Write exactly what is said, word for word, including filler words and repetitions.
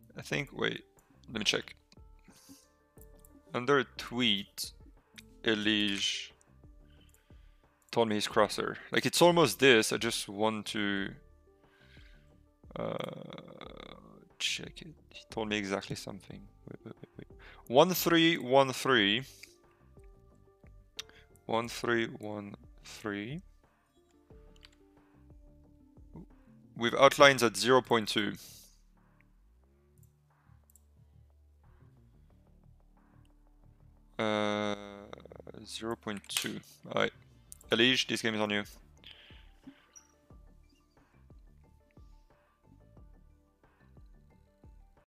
I think, wait, let me check. Under a tweet, Elige told me he's crosshair. Like, it's almost this, I just want to uh, check it. He told me exactly something. Wait, wait, wait, wait. One three one three. One three one three. With outlines at zero point two. Uh, zero point two. Alright. Elige, this game is on you.